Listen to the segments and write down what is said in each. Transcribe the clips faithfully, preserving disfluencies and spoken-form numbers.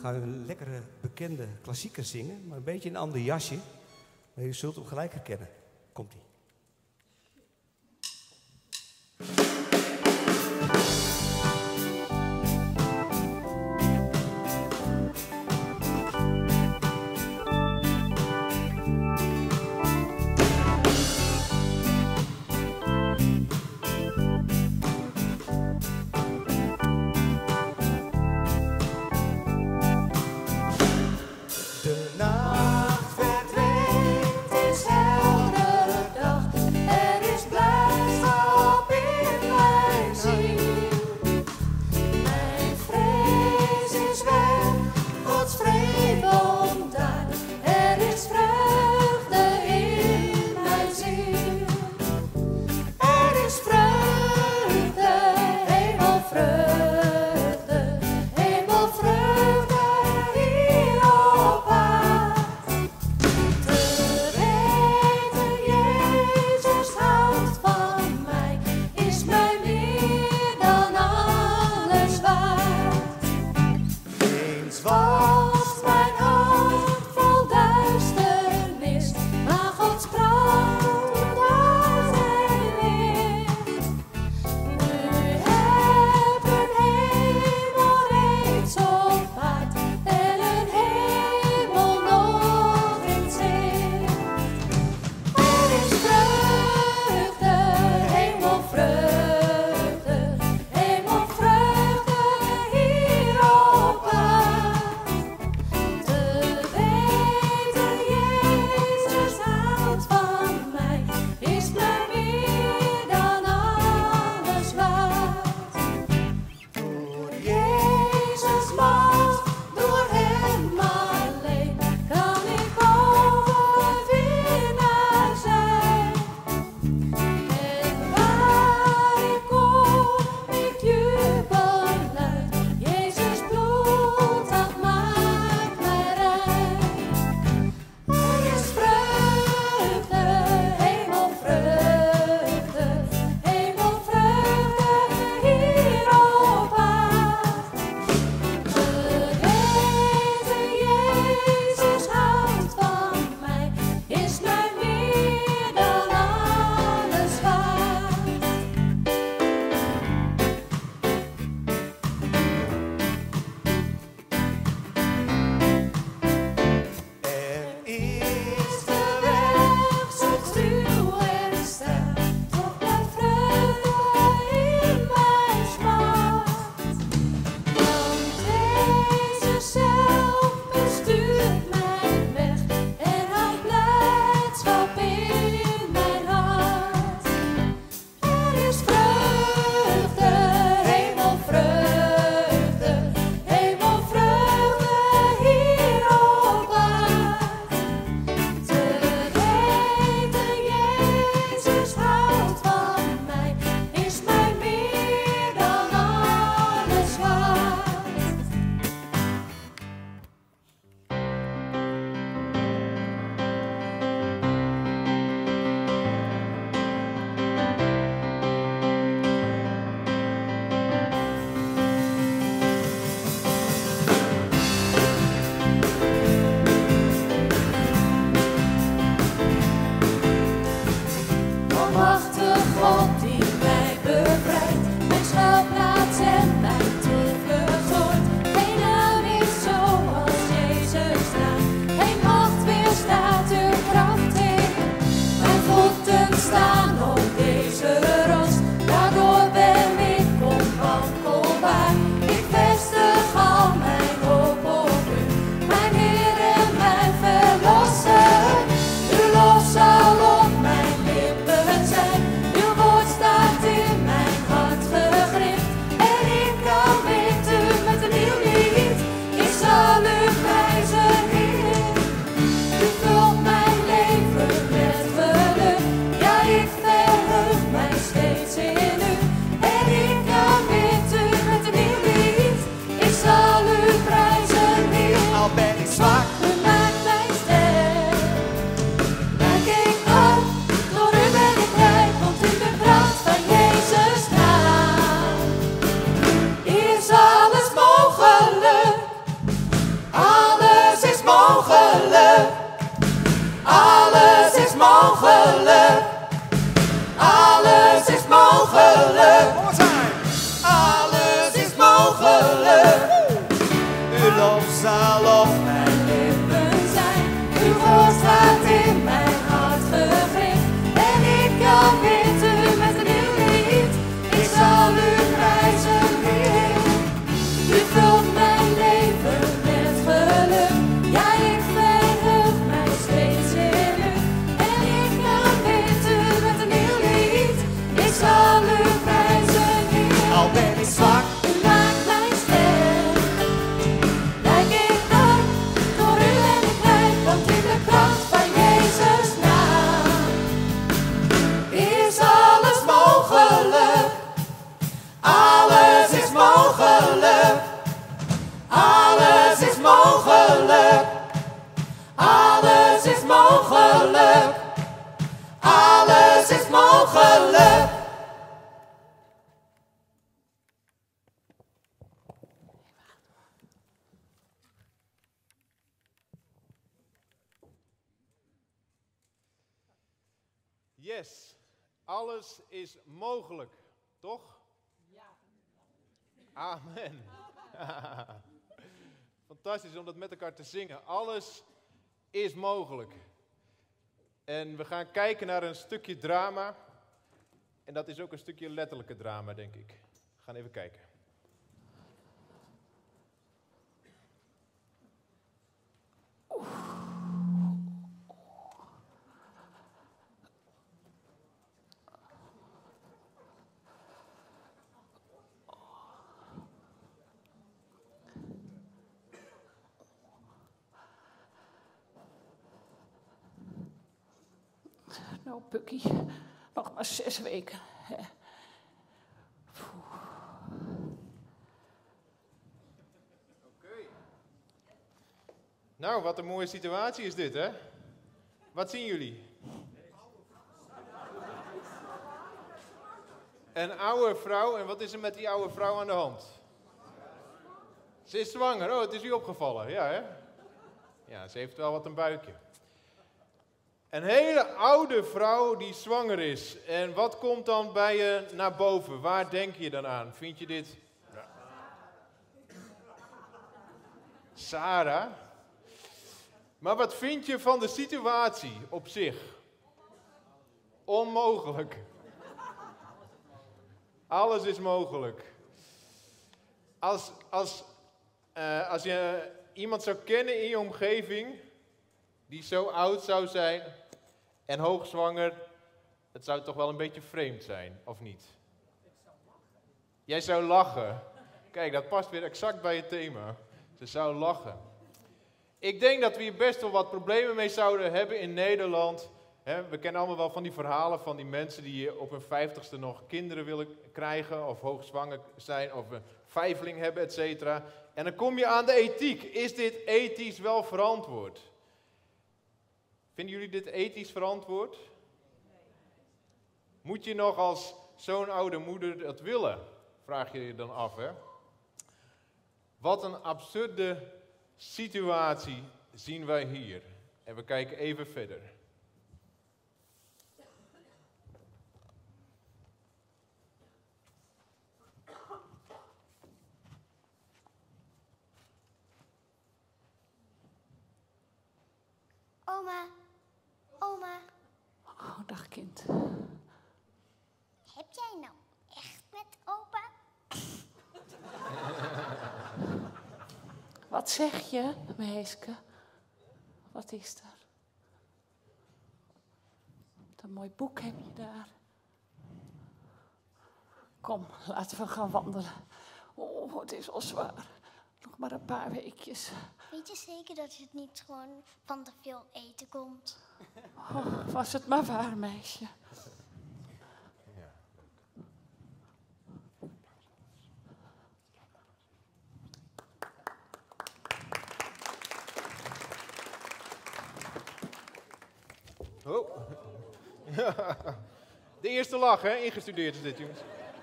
gaan een lekkere, bekende klassieker zingen, maar een beetje een ander jasje. Maar je zult hem gelijk herkennen. Komt-ie. De nacht verdwijnt in helder zal op mijn lippen zijn. Uw woord staat in mijn hart gegrift. En ik kan bidden met een nieuw lied. Ik zal u prijzen, Heer. U vult mijn leven met geluk. Ja, ik verheug mij steeds in u. En ik kan bidden met een nieuw lied. Ik zal u prijzen, Heer. Al ben ik zwak, u maakt mij sterk. Rijk ik arm, door u en ik rijk, want in de kracht van Jezus naam is alles mogelijk. Alles is mogelijk. Alles is mogelijk. Alles is mogelijk. Alles is mogelijk. Yes, alles is mogelijk, toch? Ja. Amen. Fantastisch om dat met elkaar te zingen. Alles is mogelijk. En we gaan kijken naar een stukje drama. En dat is ook een stukje letterlijke drama, denk ik. We gaan even kijken. Nou, Pukkie, nog maar zes weken. Hè. Oké. Nou, wat een mooie situatie is dit, hè? Wat zien jullie? Een oude vrouw, en wat is er met die oude vrouw aan de hand? Ze is zwanger, oh, het is u opgevallen, ja hè? Ja, ze heeft wel wat een buikje. Een hele oude vrouw die zwanger is. En wat komt dan bij je naar boven? Waar denk je dan aan? Vind je dit? Ja. Sarah. Maar wat vind je van de situatie op zich? Onmogelijk. Alles is mogelijk. Als, als, uh, als je iemand zou kennen in je omgeving die zo oud zou zijn en hoogzwanger, het zou toch wel een beetje vreemd zijn, of niet? Jij zou lachen. Kijk, dat past weer exact bij het thema. Ze zou lachen. Ik denk dat we hier best wel wat problemen mee zouden hebben in Nederland. He, we kennen allemaal wel van die verhalen van die mensen die op hun vijftigste nog kinderen willen krijgen, of hoogzwanger zijn, of een vijfeling hebben, et cetera. En dan kom je aan de ethiek. Is dit ethisch wel verantwoord? Vinden jullie dit ethisch verantwoord? Moet je nog als zo'n oude moeder dat willen? Vraag je je dan af, hè? Wat een absurde situatie zien wij hier. En we kijken even verder. Oma, oma. Oh, dag kind. Heb jij nou echt met opa? Wat zeg je, meisje? Wat is er? Wat een mooi boek heb je daar. Kom, laten we gaan wandelen. Oh, het is al zwaar. Nog maar een paar weekjes. Weet je zeker dat het niet gewoon van te veel eten komt? Oh, was het maar waar, meisje. Ja. Oh. De eerste lach, hè? Ingestudeerd is dit, jongens.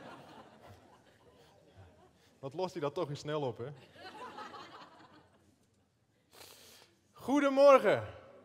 Wat lost hij dat toch weer snel op, hè? Goedemorgen.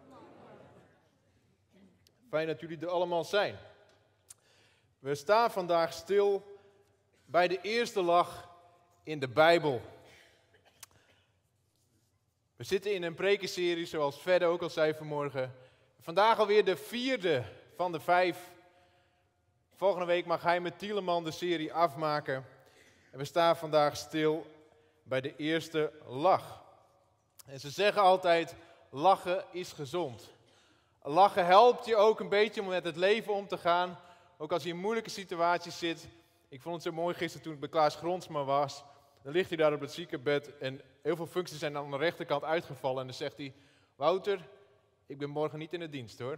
Fijn dat jullie er allemaal zijn. We staan vandaag stil bij de eerste lach in de Bijbel. We zitten in een prekenserie, zoals Fedde ook al zei vanmorgen. Vandaag alweer de vierde van de vijf. Volgende week mag hij met Tieleman de serie afmaken. En we staan vandaag stil bij de eerste lach. En ze zeggen altijd, lachen is gezond. Lachen helpt je ook een beetje om met het leven om te gaan. Ook als je in moeilijke situaties zit. Ik vond het zo mooi gisteren toen ik bij Klaas Grondsma was. Dan ligt hij daar op het ziekenbed en heel veel functies zijn aan de rechterkant uitgevallen. En dan zegt hij, Wouter, ik ben morgen niet in de dienst hoor.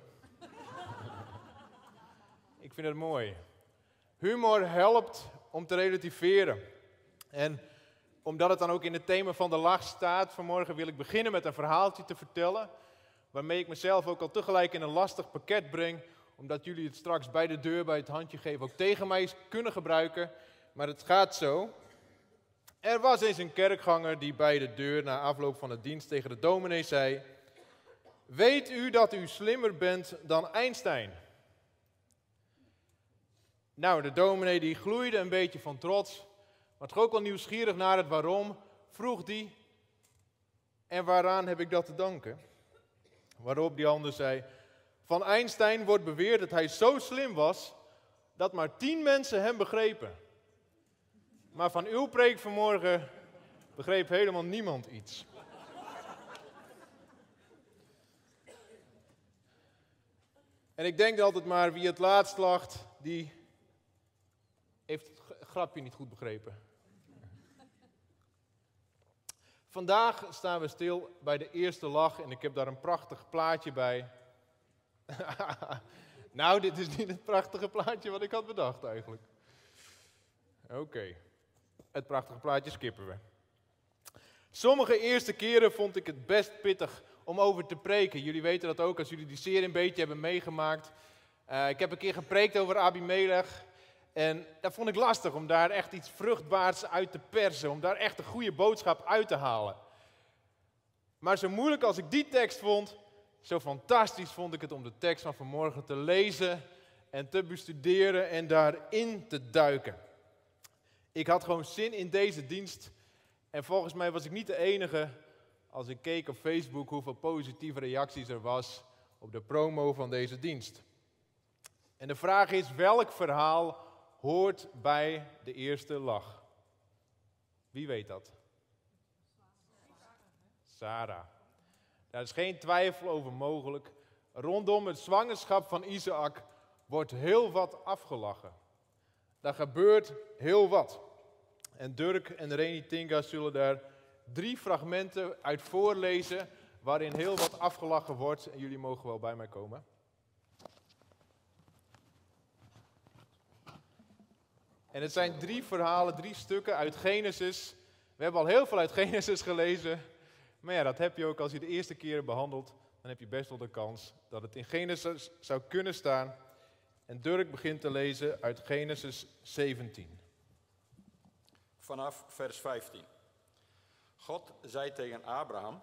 Ik vind het mooi. Humor helpt om te relativeren. En omdat het dan ook in het thema van de lach staat, vanmorgen wil ik beginnen met een verhaaltje te vertellen. Waarmee ik mezelf ook al tegelijk in een lastig pakket breng. Omdat jullie het straks bij de deur, bij het handje geven, ook tegen mij kunnen gebruiken. Maar het gaat zo. Er was eens een kerkganger die bij de deur na afloop van de dienst tegen de dominee zei: weet u dat u slimmer bent dan Einstein? Nou, de dominee die gloeide een beetje van trots, maar toch ook wel nieuwsgierig naar het waarom, vroeg die: en waaraan heb ik dat te danken? Waarop die ander zei: van Einstein wordt beweerd dat hij zo slim was, dat maar tien mensen hem begrepen. Maar van uw preek vanmorgen begreep helemaal niemand iets. En ik denk altijd maar, wie het laatst lacht, die heeft het grapje niet goed begrepen. Vandaag staan we stil bij de eerste lach en ik heb daar een prachtig plaatje bij. Nou, dit is niet het prachtige plaatje wat ik had bedacht eigenlijk. Oké, okay. Het prachtige plaatje skippen we. Sommige eerste keren vond ik het best pittig om over te preken. Jullie weten dat ook als jullie die serie een beetje hebben meegemaakt. Uh, ik heb een keer gepreekt over Abimelech. En dat vond ik lastig om daar echt iets vruchtbaars uit te persen. Om daar echt een goede boodschap uit te halen. Maar zo moeilijk als ik die tekst vond, zo fantastisch vond ik het om de tekst van vanmorgen te lezen en te bestuderen en daarin te duiken. Ik had gewoon zin in deze dienst en volgens mij was ik niet de enige als ik keek op Facebook hoeveel positieve reacties er was op de promo van deze dienst. En de vraag is, welk verhaal hoort bij de eerste lach? Wie weet dat? Sarah. Daar is geen twijfel over mogelijk. Rondom het zwangerschap van Isaac wordt heel wat afgelachen. Daar gebeurt heel wat. En Dirk en Reni Tinga zullen daar drie fragmenten uit voorlezen waarin heel wat afgelachen wordt. En jullie mogen wel bij mij komen. En het zijn drie verhalen, drie stukken uit Genesis. We hebben al heel veel uit Genesis gelezen. Maar ja, dat heb je ook als je de eerste keer behandelt. Dan heb je best wel de kans dat het in Genesis zou kunnen staan. En Dirk begint te lezen uit Genesis zeventien. Vanaf vers vijftien. God zei tegen Abraham.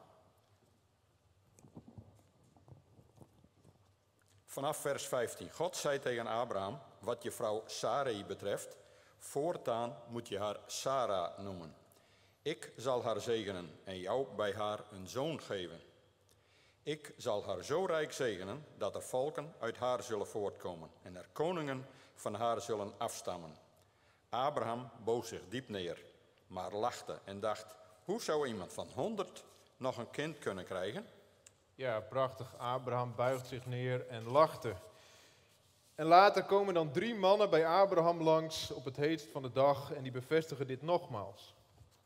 Vanaf vers vijftien. God zei tegen Abraham, wat je vrouw Sarai betreft, voortaan moet je haar Sarah noemen. Ik zal haar zegenen en jou bij haar een zoon geven. Ik zal haar zo rijk zegenen dat er volken uit haar zullen voortkomen en er koningen van haar zullen afstammen. Abraham boog zich diep neer, maar lachte en dacht, hoe zou iemand van honderd nog een kind kunnen krijgen? Ja, prachtig. Abraham buigt zich neer en lachte. En later komen dan drie mannen bij Abraham langs op het heetst van de dag en die bevestigen dit nogmaals.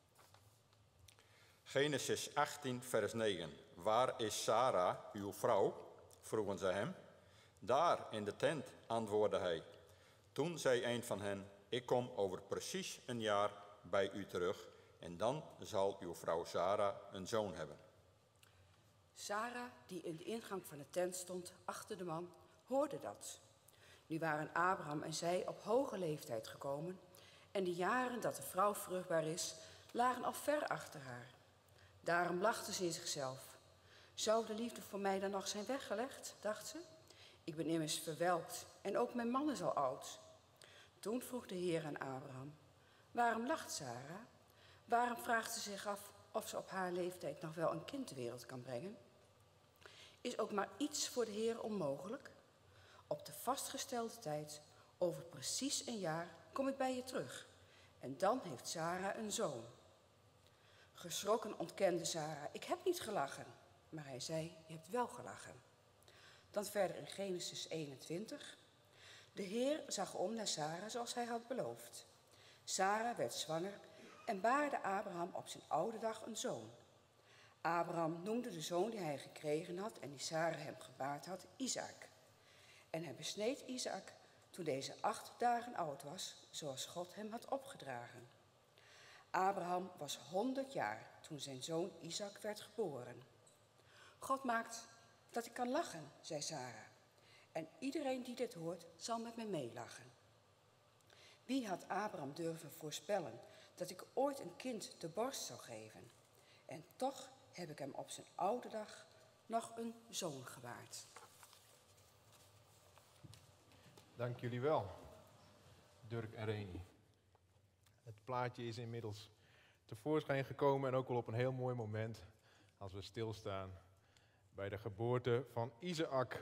Genesis achttien, vers negen. Waar is Sarah, uw vrouw? Vroegen ze hem. Daar, in de tent, antwoordde hij. Toen zei een van hen, ik kom over precies een jaar bij u terug en dan zal uw vrouw Sarah een zoon hebben. Sarah, die in de ingang van de tent stond, achter de man, hoorde dat. Nu waren Abraham en zij op hoge leeftijd gekomen en de jaren dat de vrouw vruchtbaar is, lagen al ver achter haar. Daarom lachte ze in zichzelf. Zou de liefde voor mij dan nog zijn weggelegd, dacht ze. Ik ben immers verwelkt en ook mijn man is al oud. Toen vroeg de Heer aan Abraham, waarom lacht Sarah? Waarom vraagt ze zich af of ze op haar leeftijd nog wel een kind ter wereld kan brengen? Is ook maar iets voor de Heer onmogelijk? Op de vastgestelde tijd, over precies een jaar, kom ik bij je terug. En dan heeft Sara een zoon. Geschrokken ontkende Sara, ik heb niet gelachen. Maar hij zei, je hebt wel gelachen. Dan verder in Genesis eenentwintig. De Heer zag om naar Sara zoals hij had beloofd. Sara werd zwanger en baarde Abraham op zijn oude dag een zoon. Abraham noemde de zoon die hij gekregen had en die Sara hem gebaard had, Isaac. En hij besneed Isaac toen deze acht dagen oud was, zoals God hem had opgedragen. Abraham was honderd jaar toen zijn zoon Isaac werd geboren. God maakt dat ik kan lachen, zei Sara. En iedereen die dit hoort, zal met me meelachen. Wie had Abraham durven voorspellen dat ik ooit een kind de borst zou geven? En toch heb ik hem op zijn oude dag nog een zoon gebaard. Dank jullie wel, Dirk en Reni. Het plaatje is inmiddels tevoorschijn gekomen en ook wel op een heel mooi moment als we stilstaan bij de geboorte van Isaac.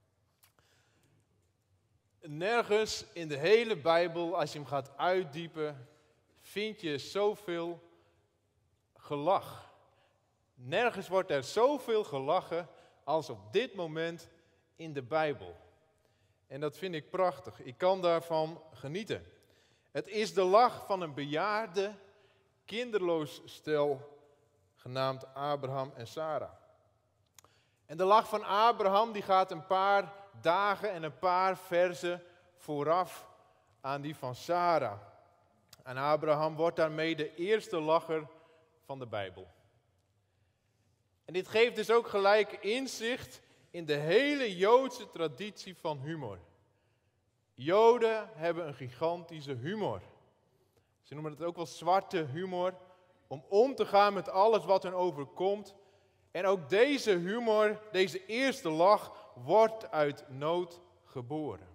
Nergens in de hele Bijbel, als je hem gaat uitdiepen, vind je zoveel gelach. Nergens wordt er zoveel gelachen als op dit moment in de Bijbel. En dat vind ik prachtig. Ik kan daarvan genieten. Het is de lach van een bejaarde, kinderloos stel, genaamd Abraham en Sara. En de lach van Abraham die gaat een paar dagen en een paar verzen vooraf aan die van Sara. En Abraham wordt daarmee de eerste lacher van de Bijbel. En dit geeft dus ook gelijk inzicht in de hele Joodse traditie van humor. Joden hebben een gigantische humor. Ze noemen het ook wel zwarte humor, om om te gaan met alles wat hen overkomt. En ook deze humor, deze eerste lach, wordt uit nood geboren.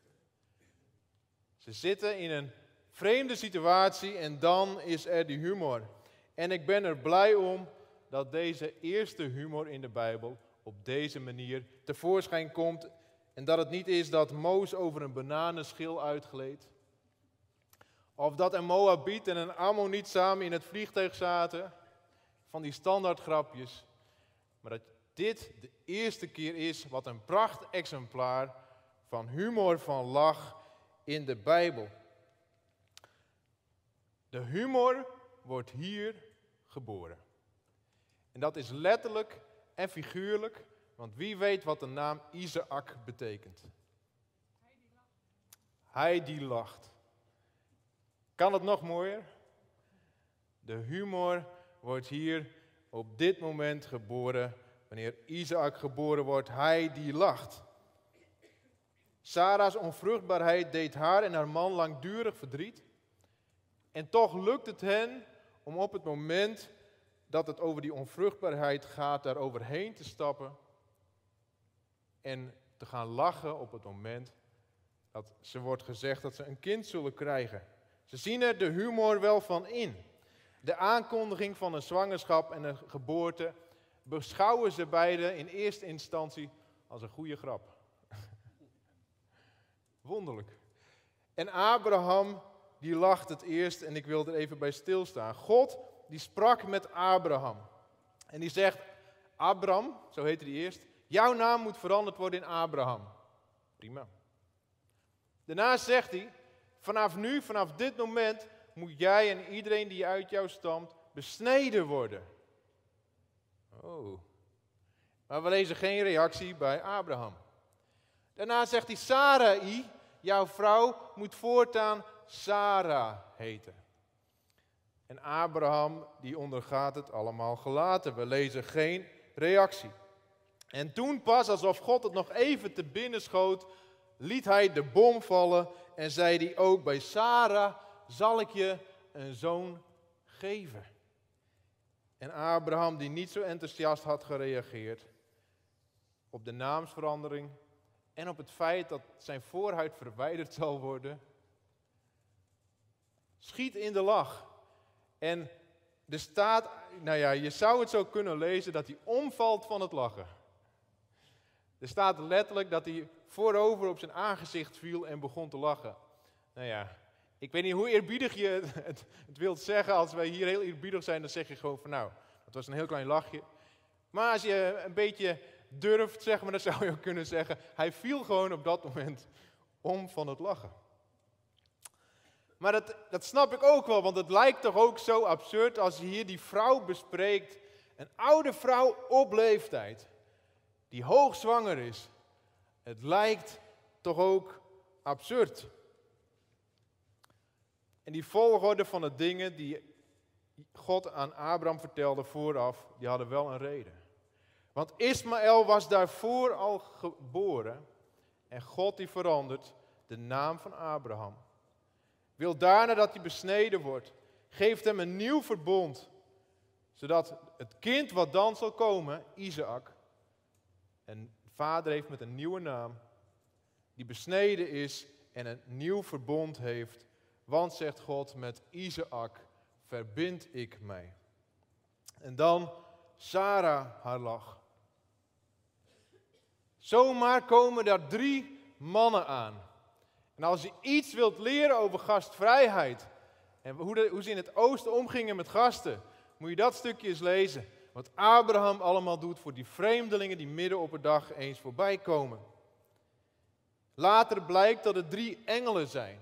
Ze zitten in een vreemde situatie en dan is er die humor. En ik ben er blij om dat deze eerste humor in de Bijbel op deze manier tevoorschijn komt. En dat het niet is dat Moos over een bananenschil uitgleed. Of dat een Moabiet en een Ammoniet samen in het vliegtuig zaten. Van die standaard grapjes. Maar dat dit de eerste keer is wat een prachtexemplaar van humor, van lach in de Bijbel. De humor wordt hier geboren. En dat is letterlijk en figuurlijk, want wie weet wat de naam Isaac betekent? Hij die lacht. Kan het nog mooier? De humor wordt hier op dit moment geboren, wanneer Isaac geboren wordt, hij die lacht. Sara's onvruchtbaarheid deed haar en haar man langdurig verdriet. En toch lukt het hen om op het moment dat het over die onvruchtbaarheid gaat, daar overheen te stappen en te gaan lachen op het moment dat ze wordt gezegd dat ze een kind zullen krijgen. Ze zien er de humor wel van in. De aankondiging van een zwangerschap en een geboorte beschouwen ze beide in eerste instantie als een goede grap. Wonderlijk. En Abraham, die lacht het eerst en ik wil er even bij stilstaan. God, die sprak met Abraham. En die zegt, Abram, zo heette hij eerst, jouw naam moet veranderd worden in Abraham. Prima. Daarna zegt hij, vanaf nu, vanaf dit moment, moet jij en iedereen die uit jou stamt besneden worden. Oh. Maar we lezen geen reactie bij Abraham. Daarna zegt hij, Sarai, jouw vrouw, moet voortaan Sarah heten. En Abraham, die ondergaat het allemaal gelaten. We lezen geen reactie. En toen pas, alsof God het nog even te binnen schoot, liet hij de bom vallen en zei hij ook, bij Sarah zal ik je een zoon geven. En Abraham, die niet zo enthousiast had gereageerd op de naamsverandering en op het feit dat zijn voorhuid verwijderd zal worden, schiet in de lach. En er staat nou ja, je zou het zo kunnen lezen dat hij omvalt van het lachen. Er staat letterlijk dat hij voorover op zijn aangezicht viel en begon te lachen. Nou ja, ik weet niet hoe eerbiedig je het, het, het wilt zeggen. Als wij hier heel eerbiedig zijn, dan zeg je gewoon van nou, dat was een heel klein lachje. Maar als je een beetje durft, zeg maar, dan zou je ook kunnen zeggen, hij viel gewoon op dat moment om van het lachen. Maar dat, dat snap ik ook wel, want het lijkt toch ook zo absurd als je hier die vrouw bespreekt. Een oude vrouw op leeftijd, die hoogzwanger is. Het lijkt toch ook absurd. En die volgorde van de dingen die God aan Abraham vertelde vooraf, die hadden wel een reden. Want Ismaël was daarvoor al geboren en God die verandert de naam van Abraham. Wil daarna dat hij besneden wordt, geeft hem een nieuw verbond, zodat het kind wat dan zal komen, Isaac, een vader heeft met een nieuwe naam, die besneden is en een nieuw verbond heeft. Want, zegt God, met Isaac verbind ik mij. En dan Sarah haar lach. Zomaar komen daar drie mannen aan. En als je iets wilt leren over gastvrijheid en hoe, de, hoe ze in het oosten omgingen met gasten, moet je dat stukje eens lezen. Wat Abraham allemaal doet voor die vreemdelingen die midden op de dag eens voorbij komen. Later blijkt dat het drie engelen zijn.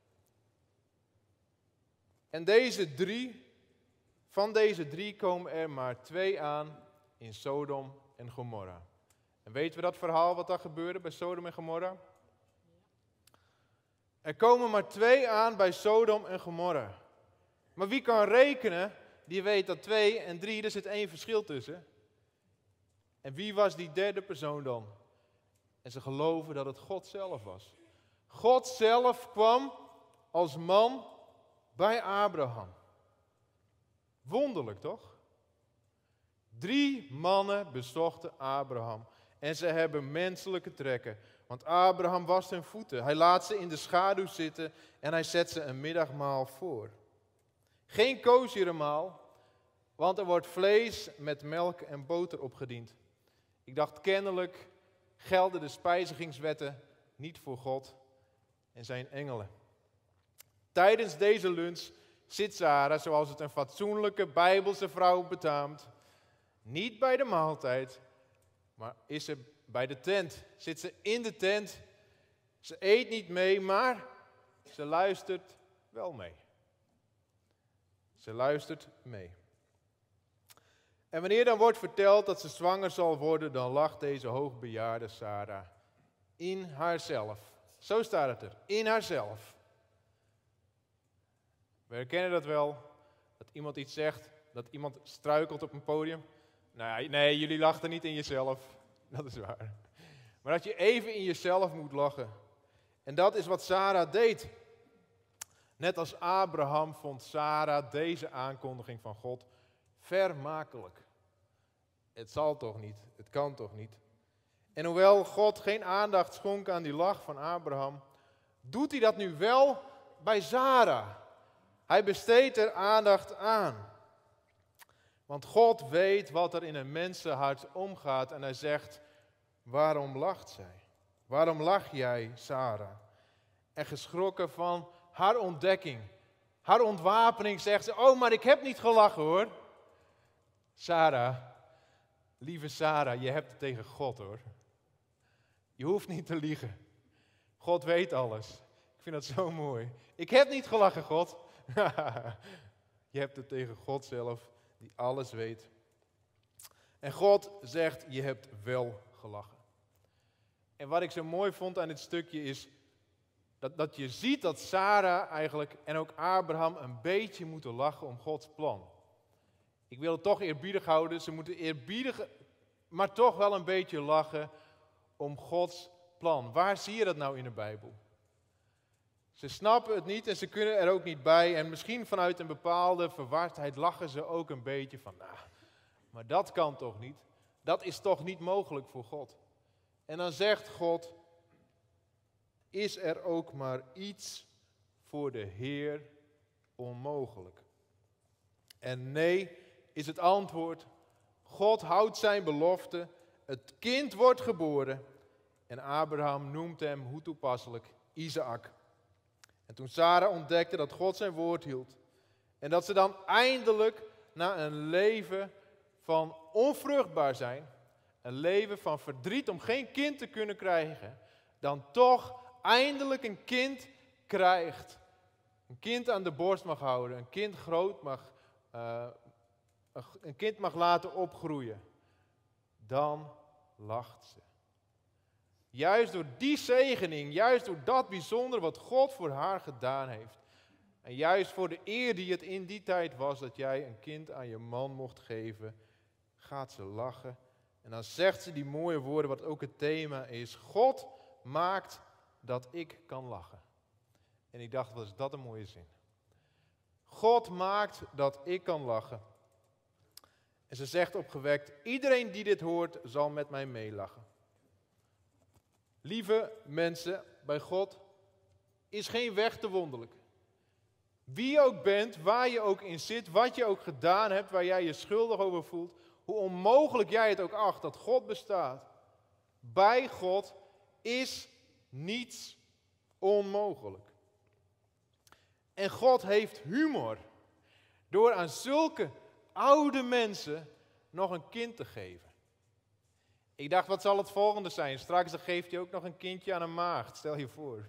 En deze drie, van deze drie komen er maar twee aan in Sodom en Gomorra. En weten we dat verhaal wat daar gebeurde bij Sodom en Gomorra? Er komen maar twee aan bij Sodom en Gomorra. Maar wie kan rekenen, die weet dat twee en drie, er zit één verschil tussen. En wie was die derde persoon dan? En ze geloven dat het God zelf was. God zelf kwam als man bij Abraham. Wonderlijk toch? Drie mannen bezochten Abraham. En ze hebben menselijke trekken. Want Abraham wast hun voeten. Hij laat ze in de schaduw zitten en hij zet ze een middagmaal voor. Geen koshermaal, want er wordt vlees met melk en boter opgediend. Ik dacht, kennelijk gelden de spijzigingswetten niet voor God en zijn engelen. Tijdens deze lunch zit Sarah, zoals het een fatsoenlijke Bijbelse vrouw betaamt, niet bij de maaltijd, maar is ze bij de tent. Zit ze in de tent. Ze eet niet mee, maar ze luistert wel mee. Ze luistert mee. En wanneer dan wordt verteld dat ze zwanger zal worden, dan lacht deze hoogbejaarde Sarah in haarzelf. Zo staat het er, in haarzelf. We herkennen dat wel, dat iemand iets zegt, dat iemand struikelt op een podium. Nou, nee, jullie lachten niet in jezelf, dat is waar. Maar dat je even in jezelf moet lachen. En dat is wat Sarah deed. Net als Abraham vond Sarah deze aankondiging van God vermakelijk. Het zal toch niet, het kan toch niet. En hoewel God geen aandacht schonk aan die lach van Abraham, doet hij dat nu wel bij Sarah. Hij besteedt er aandacht aan. Want God weet wat er in een mensenhart omgaat en hij zegt, waarom lacht zij? Waarom lach jij, Sarah? En geschrokken van haar ontdekking, haar ontwapening, zegt ze, oh, maar ik heb niet gelachen hoor. Sarah, lieve Sarah, je hebt het tegen God hoor. Je hoeft niet te liegen. God weet alles. Ik vind dat zo mooi. Ik heb niet gelachen, God. Je hebt het tegen God zelf, die alles weet. En God zegt, je hebt wel gelachen. En wat ik zo mooi vond aan dit stukje is, dat, dat je ziet dat Sarah eigenlijk en ook Abraham een beetje moeten lachen om Gods plan. Ik wil het toch eerbiedig houden, ze moeten eerbiedig, maar toch wel een beetje lachen om Gods plan. Waar zie je dat nou in de Bijbel? Ze snappen het niet en ze kunnen er ook niet bij. En misschien vanuit een bepaalde verwardheid lachen ze ook een beetje van, nou, maar dat kan toch niet? Dat is toch niet mogelijk voor God? En dan zegt God, is er ook maar iets voor de Heer onmogelijk? En nee, is het antwoord. God houdt zijn belofte. Het kind wordt geboren. En Abraham noemt hem, hoe toepasselijk, Isaac. En toen Sara ontdekte dat God zijn woord hield. En dat ze dan eindelijk na een leven van onvruchtbaar zijn, een leven van verdriet om geen kind te kunnen krijgen, dan toch eindelijk een kind krijgt. Een kind aan de borst mag houden, een kind groot mag, uh, een kind mag laten opgroeien. Dan lacht ze. Juist door die zegening, juist door dat bijzonder wat God voor haar gedaan heeft. En juist voor de eer die het in die tijd was dat jij een kind aan je man mocht geven, gaat ze lachen. En dan zegt ze die mooie woorden wat ook het thema is. God maakt dat ik kan lachen. En ik dacht, wat is dat een mooie zin. God maakt dat ik kan lachen. En ze zegt opgewekt, iedereen die dit hoort zal met mij meelachen. Lieve mensen, bij God is geen weg te wonderlijk. Wie je ook bent, waar je ook in zit, wat je ook gedaan hebt, waar jij je schuldig over voelt, hoe onmogelijk jij het ook acht dat God bestaat. Bij God is niets onmogelijk. En God heeft humor door aan zulke oude mensen nog een kind te geven. Ik dacht, wat zal het volgende zijn? Straks dan geeft hij ook nog een kindje aan een maagd. Stel je voor.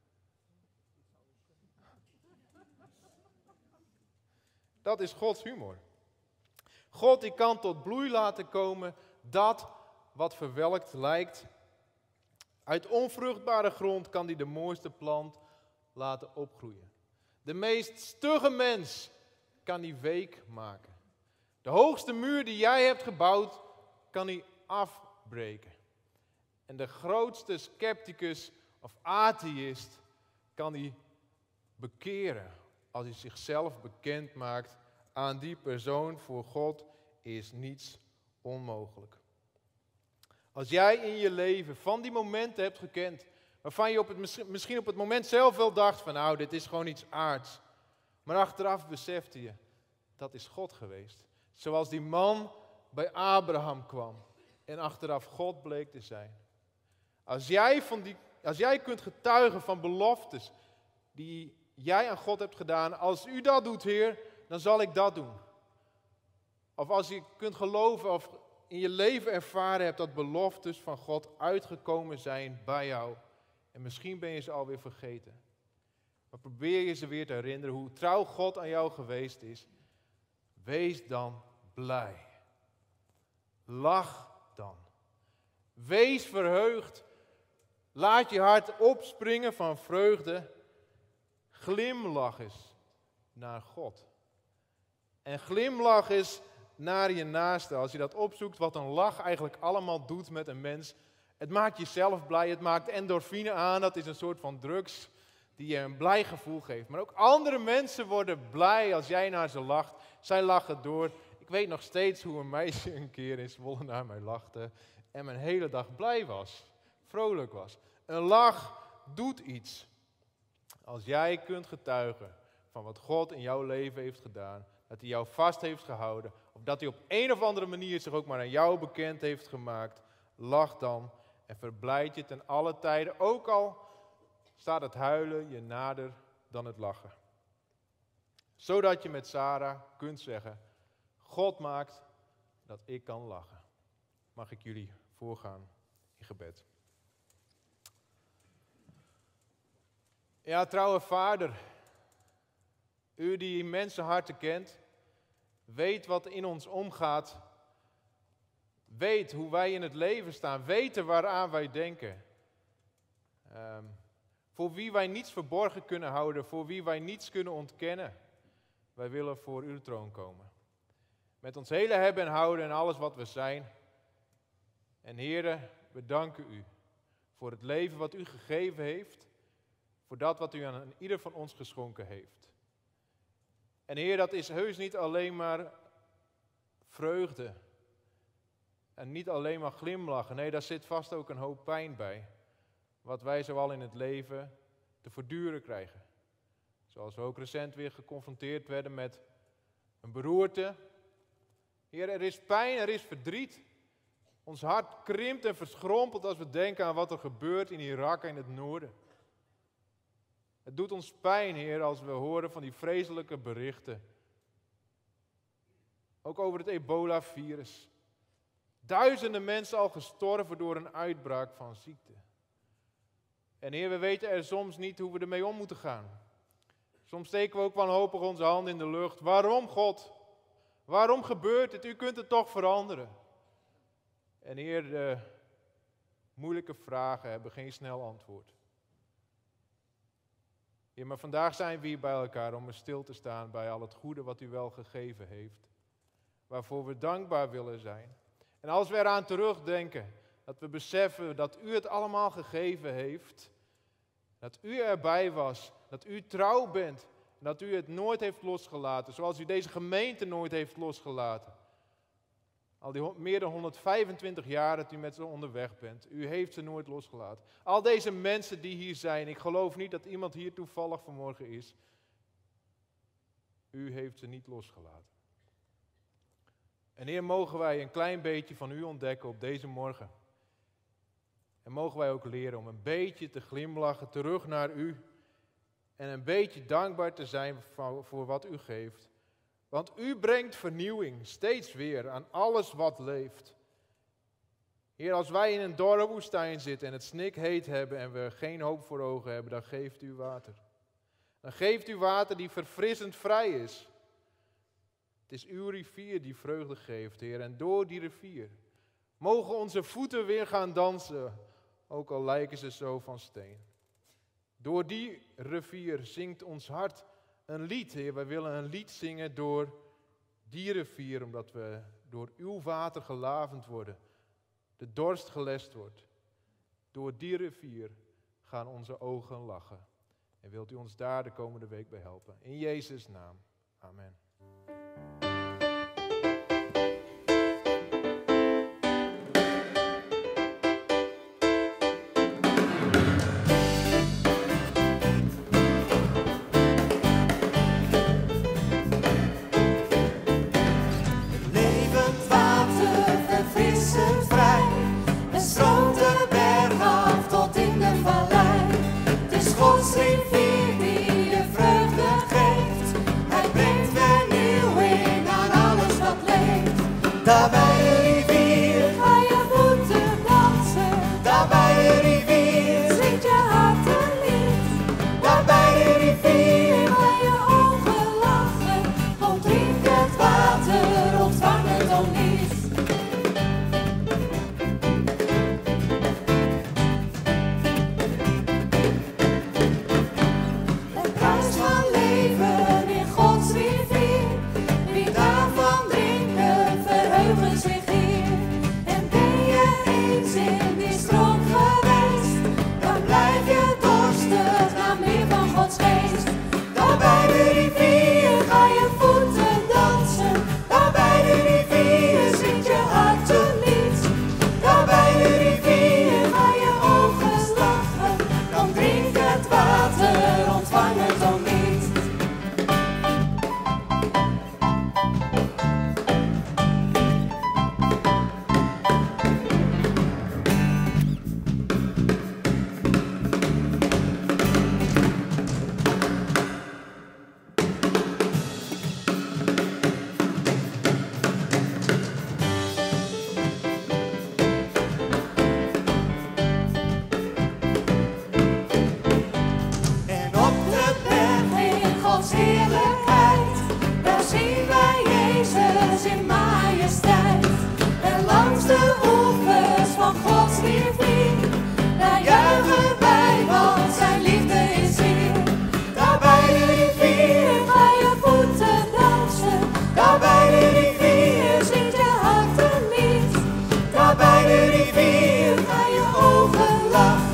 Dat is Gods humor. God die kan tot bloei laten komen dat wat verwelkt lijkt. Uit onvruchtbare grond kan hij de mooiste plant laten opgroeien. De meest stugge mens kan hij week maken. De hoogste muur die jij hebt gebouwd, kan hij afbreken. En de grootste scepticus of atheïst kan hij bekeren als hij zichzelf bekend maakt aan die persoon. Voor God is niets onmogelijk. Als jij in je leven van die momenten hebt gekend, waarvan je op het, misschien op het moment zelf wel dacht van nou, dit is gewoon iets aards. Maar achteraf besefte je, dat is God geweest. Zoals die man bij Abraham kwam en achteraf God bleek te zijn. Als jij, van die, als jij kunt getuigen van beloftes die jij aan God hebt gedaan, als u dat doet, Heer, dan zal ik dat doen. Of als je kunt geloven of in je leven ervaren hebt dat beloftes van God uitgekomen zijn bij jou. En misschien ben je ze alweer vergeten. Maar probeer je ze weer te herinneren hoe trouw God aan jou geweest is. Wees dan blij. Lach dan. Wees verheugd. Laat je hart opspringen van vreugde. Glimlach eens naar God. En glimlach eens naar je naaste. Als je dat opzoekt, wat een lach eigenlijk allemaal doet met een mens. Het maakt jezelf blij, het maakt endorfine aan. Dat is een soort van drugs die je een blij gevoel geeft. Maar ook andere mensen worden blij als jij naar ze lacht. Zij lachen door. Ik weet nog steeds hoe een meisje een keer in Zwolle naar mij lachte. En mijn hele dag blij was. Vrolijk was. Een lach doet iets. Als jij kunt getuigen van wat God in jouw leven heeft gedaan. Dat hij jou vast heeft gehouden. Of dat hij op een of andere manier zich ook maar aan jou bekend heeft gemaakt. Lach dan en verblijd je ten alle tijden. Ook al staat het huilen je nader dan het lachen. Zodat je met Sara kunt zeggen. God maakt dat ik kan lachen. Mag ik jullie voorgaan in gebed. Ja, trouwe Vader. U die mensenharten kent. Weet wat in ons omgaat. Weet hoe wij in het leven staan. Weet waaraan wij denken. Um, voor wie wij niets verborgen kunnen houden. Voor wie wij niets kunnen ontkennen. Wij willen voor uw troon komen. Met ons hele hebben en houden en alles wat we zijn. En Heere, we danken u voor het leven wat u gegeven heeft. Voor dat wat u aan ieder van ons geschonken heeft. En Heer, dat is heus niet alleen maar vreugde. En niet alleen maar glimlachen. Nee, daar zit vast ook een hoop pijn bij. Wat wij zoal in het leven te verduren krijgen. Zoals we ook recent weer geconfronteerd werden met een beroerte. Heer, er is pijn, er is verdriet. Ons hart krimpt en verschrompelt als we denken aan wat er gebeurt in Irak en in het noorden. Het doet ons pijn, Heer, als we horen van die vreselijke berichten. Ook over het ebola-virus. Duizenden mensen al gestorven door een uitbraak van ziekte. En Heer, we weten er soms niet hoe we ermee om moeten gaan. Soms steken we ook wanhopig onze handen in de lucht. Waarom, God? Waarom gebeurt het? U kunt het toch veranderen. En Heer, de moeilijke vragen hebben geen snel antwoord. Heer, maar vandaag zijn we hier bij elkaar om stil te staan bij al het goede wat u wel gegeven heeft. Waarvoor we dankbaar willen zijn. En als we eraan terugdenken, dat we beseffen dat u het allemaal gegeven heeft. Dat u erbij was, dat u trouw bent. En dat u het nooit heeft losgelaten, zoals u deze gemeente nooit heeft losgelaten. Al die meer dan honderdvijfentwintig jaar dat u met ze onderweg bent. U heeft ze nooit losgelaten. Al deze mensen die hier zijn, ik geloof niet dat iemand hier toevallig vanmorgen is. U heeft ze niet losgelaten. En Heer, mogen wij een klein beetje van u ontdekken op deze morgen. En mogen wij ook leren om een beetje te glimlachen terug naar u. En een beetje dankbaar te zijn voor wat u geeft. Want u brengt vernieuwing steeds weer aan alles wat leeft. Heer, als wij in een dorre woestijn zitten en het snikheet hebben en we geen hoop voor ogen hebben, dan geeft u water. Dan geeft u water die verfrissend vrij is. Het is uw rivier die vreugde geeft, Heer. En door die rivier mogen onze voeten weer gaan dansen, ook al lijken ze zo van steen. Door die rivier zingt ons hart een lied, Heer. Wij willen een lied zingen door die rivier, omdat we door uw water gelavend worden. De dorst gelest wordt. Door die rivier gaan onze ogen lachen. En wilt u ons daar de komende week bij helpen. In Jezus' naam. Amen.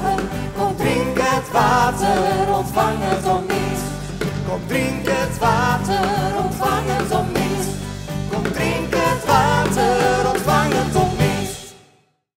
Ontvang het om niet, kom drink het water.